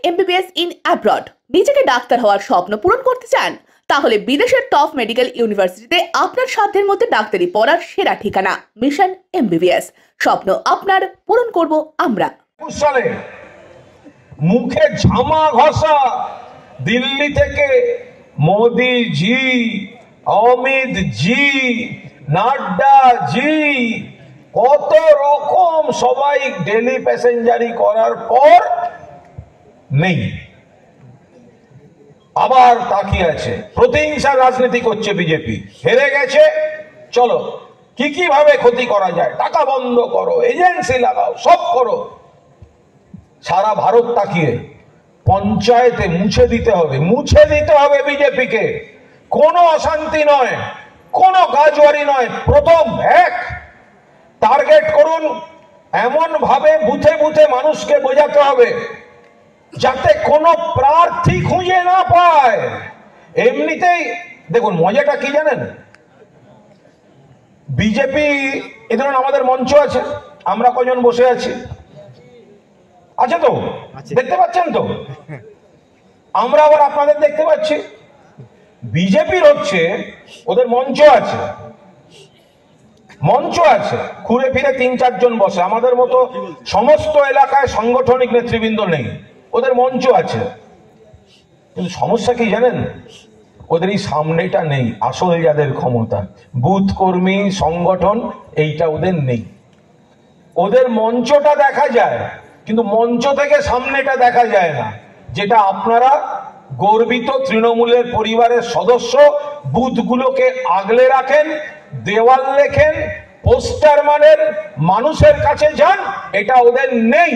MBBS in abroad নিজেকে doctor হওয়ার স্বপ্ন পূরণ করতে চান তাহলে বিদেশের টপ মেডিকেল ইউনিভার্সিটিতে আপনার সাধ্যের মধ্যে ডাক্তারি পড়ার সেরা ঠিকানা মিশন MBBS স্বপ্ন আপনার পূরণ করব আমরা সালে মুখে ঝামা ঘষা দিল্লি থেকে মোদি জি অমিত জি নাড্ডা জি কত রকম সবাই ডেলি প্যাসেঞ্জারি করার পর নেই আবার তাকিয়ে আছে প্রতিহিংসার রাজনীতি করছে বিজেপি হেরে গেছে চলো কি কিভাবে ক্ষতি করা যায় টাকা বন্ধ করো এজেন্সি লাগাও সব করো সারা ভারত তাকিয়ে পঞ্চায়েতে মুছে দিতে হবে বিজেপিকে কোনো অশান্তি নয় কোনো গাজওয়ারি নয় প্রথম এক টার্গেট করুন এমন ভাবে বুথে বুথে মানুষকে বোঝাতে হবে যাতে কোনো প্রার্থী খুঁজে না পায় এমনিতেই দেখুন মজাটা কি জানেন বিজেপি এই ধরুন আমাদের মঞ্চ আছে আমরা কজন বসে আছি আছে তো দেখতে পাচ্ছেন তো আমরা আবার আপনাদের দেখতে পাচ্ছি বিজেপির হচ্ছে ওদের মঞ্চ আছে ঘুরে ফিরে 3-4 জন বসে আমাদের মতো সমস্ত এলাকায় সাংগঠনিক নেতৃবৃন্দ নেই ওদের মঞ্চ আছে কিন্তু সমস্যা কি জানেন ওদের এই সামনেটা নেই আসল যাদের ক্ষমতা বুথ কর্মী সংগঠন এইটা ওদের নেই ওদের মঞ্চটা দেখা যায় কিন্তু মঞ্চ থেকে সামনেটা দেখা যায় না যেটা আপনারা গর্বিত তৃণমূলের পরিবারের সদস্য বুথগুলোকে আগলে রাখেন দেওয়াল লেখেন পোস্টার মানেন মানুষের কাছে যান এটা ওদের নেই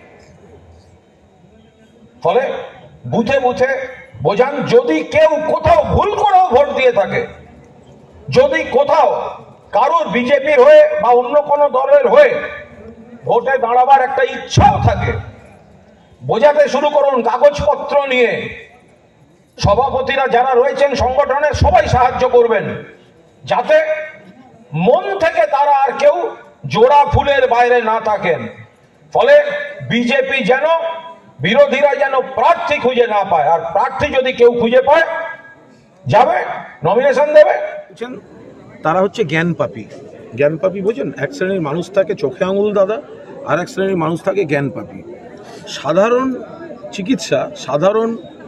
ফলে বুথে বুথে বোঝান যদি কেউ কোথাও ভুল করেও ভোট দিয়ে থাকে যদি কোথাও কারোর বিজেপির হয়ে বা অন্য কোনো দলের হয়ে ভোটে দাঁড়াবার একটা ইচ্ছাও থাকে বোঝাতে শুরু করুন কাগজপত্র নিয়ে সভাপতিরা যারা রয়েছেন সংগঠনের সবাই সাহায্য করবেন যাতে মন থেকে তারা আর কেউ জোড়া ফুলের বাইরে না থাকেন ফলে বিজেপি যেন বিরোধীরা যেন প্রার্থী খুঁজে না পায় আর প্রার্থী যদি কেউ খুঁজে পায় যাবে নমিনেশন দেবে তারা হচ্ছে জ্ঞানপাপী বোঝেন এক শ্রেণীর মানুষ থাকে চোখে আঙুল দাদা আর এক শ্রেণীর মানুষ থাকে জ্ঞানপাপী সাধারণ চিকিৎসা সাধারণ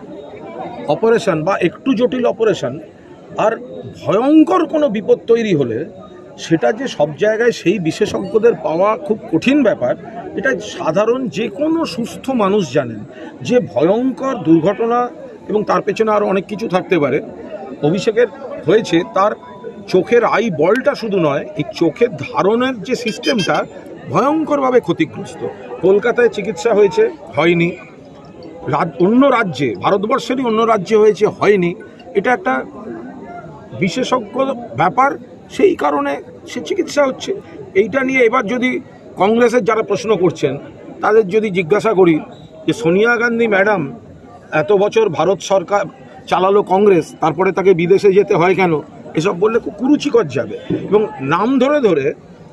অপারেশন বা একটু জটিল অপারেশন আর ভয়ঙ্কর কোনো বিপদ তৈরি হলে সেটা যে সব জায়গায় সেই বিশেষজ্ঞদের পাওয়া খুব কঠিন ব্যাপার এটা সাধারণ যে কোনো সুস্থ মানুষ জানেন যে ভয়ঙ্কর দুর্ঘটনা এবং তার পেছনে আরও অনেক কিছু থাকতে পারে অভিষেকের হয়েছে তার চোখের আই বলটা শুধু নয় এই চোখের ধারণের যে সিস্টেমটা ভয়ঙ্করভাবে ক্ষতিগ্রস্ত কলকাতায় চিকিৎসা হয়েছে হয়নি অন্য রাজ্যে ভারতবর্ষেরই অন্য রাজ্যে হয়েছে হয়নি এটা একটা বিশেষজ্ঞ ব্যাপার সেই কারণে সে চিকিৎসা হচ্ছে এইটা নিয়ে এবার যদি কংগ্রেসের যারা প্রশ্ন করছেন তাদের যদি জিজ্ঞাসা করি যে সোনিয়া গান্ধী ম্যাডাম এত বছর ভারত সরকার চালালো কংগ্রেস তারপরে তাকে বিদেশে যেতে হয় কেন এসব বললে খুব কুরুচিকর যাবে এবং নাম ধরে ধরে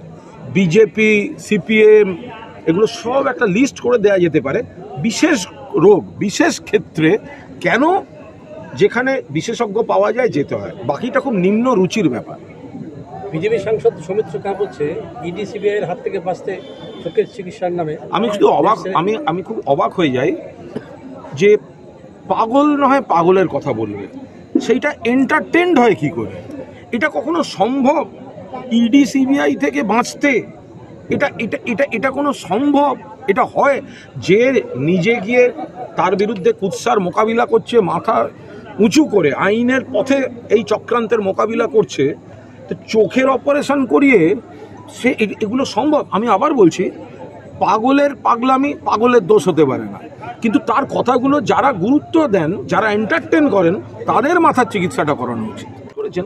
বিজেপি সিপিএম এগুলো সব একটা লিস্ট করে দেওয়া যেতে পারে বিশেষ রোগ বিশেষ ক্ষেত্রে কেন যেখানে বিশেষজ্ঞ পাওয়া যায় যেতে হয় বাকিটা খুব নিম্ন রুচির ব্যাপার বিজেপি সাংসদ সৌমিত্র কাপ হচ্ছে ED-CBI এর হাত থেকে বাঁচতে চোখের চিকিৎসার নামে আমি শুধু অবাক আমি খুব অবাক হয়ে যাই যে পাগল নয় পাগলের কথা বলবে সেইটা এন্টারটেনড হয় কি করে এটা কখনো সম্ভব ED-CBI থেকে বাঁচতে এটা এটা এটা এটা কোনো সম্ভব এটা হয় যে নিজে গিয়ে তার বিরুদ্ধে কুৎসার মোকাবিলা করছে মাথা উঁচু করে আইনের পথে এই চক্রান্তের মোকাবিলা করছে তো চোখের অপারেশন করিয়ে সে এগুলো সম্ভব আমি আবার বলছি পাগলের পাগলামি পাগলের দোষ হতে পারে না কিন্তু তার কথাগুলো যারা গুরুত্ব দেন যারা এন্টারটেন করেন তাদের মাথার চিকিৎসাটা করানো উচিত করেছেন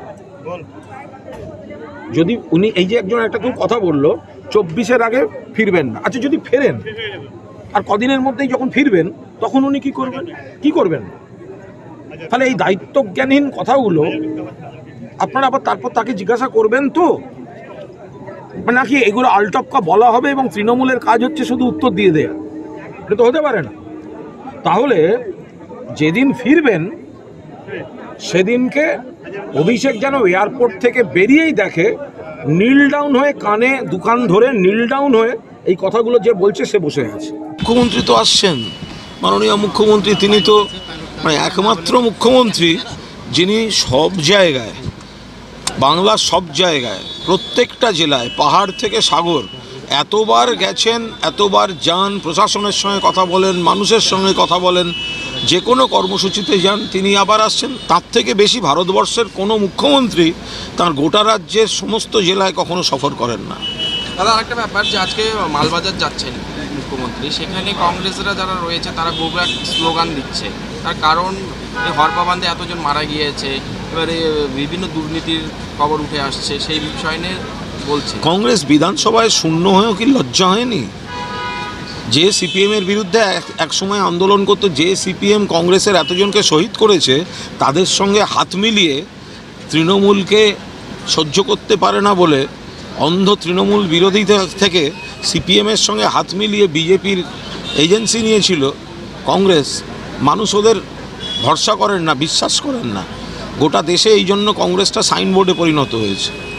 যদি উনি এই যে একজন একটা কেউ কথা বললো 24-এর আগে ফিরবেন না আচ্ছা যদি ফেরেন আর কদিনের মধ্যেই যখন ফিরবেন তখন উনি কি করবেন তাহলে এই দায়িত্বজ্ঞানহীন কথাগুলো আপনারা আবার তারপর তাকে জিজ্ঞাসা করবেন তো নাকি এগুলো আলটপকা বলা হবে এবং তৃণমূলের কাজ হচ্ছে শুধু উত্তর দিয়ে দেয়া এটা তো হতে পারে না তাহলে যেদিন ফিরবেন সেদিনকে অভিষেক যেন এয়ারপোর্ট থেকে বেরিয়েই দেখে নীল ডাউন হয়ে, কানে দোকান ধরে নীল ডাউন হয়ে এই কথাগুলো যে বলছে সে বসে আছে। মুখ্যমন্ত্রী তো আসছেন, মাননীয় মুখ্যমন্ত্রী, তিনি তো মানে একমাত্র মুখ্যমন্ত্রী যিনি সব জায়গায়, বাংলার সব জায়গায়, প্রত্যেকটা জেলায়, পাহাড় থেকে সাগর, এতবার গেছেন, এতবার যান, প্রশাসনের সঙ্গে কথা বলেন, মানুষের সঙ্গে কথা বলেন, যে কোনো কর্মসূচিতে যান, তিনি আবার আসছেন। তার থেকে বেশি ভারতবর্ষের কোনো মুখ্যমন্ত্রী তার গোটা রাজ্যের সমস্ত জেলায় কখনো সফর করেন না। দাদা, আরেকটা ব্যাপার যে আজকে মালবাজার যাচ্ছেন মুখ্যমন্ত্রী, সেখানে কংগ্রেসরা যারা রয়েছে তারা গোবরা স্লোগান দিচ্ছে। তার কারণ এই হরপাবান্ধে এতজন মারা গিয়েছে, এবারে বিভিন্ন দুর্নীতির খবর উঠে আসছে, সেই বিষয় নিয়ে বলছে। কংগ্রেস বিধানসভায় শূন্য হয়েও কি লজ্জা হয়নি? যে সিপিএমের বিরুদ্ধে একসময় আন্দোলন করতো, যে সিপিএম কংগ্রেসের এতজনকে শহীদ করেছে, তাদের সঙ্গে হাত মিলিয়ে তৃণমূলকে সহ্য করতে পারে না বলে অন্ধ তৃণমূল বিরোধী থেকে সিপিএমের সঙ্গে হাত মিলিয়ে বিজেপির এজেন্সি নিয়েছিল কংগ্রেস। মানুষ ওদের ভরসা করেন না, বিশ্বাস করেন না। গোটা দেশে এই জন্য কংগ্রেসটা সাইনবোর্ডে পরিণত হয়েছে।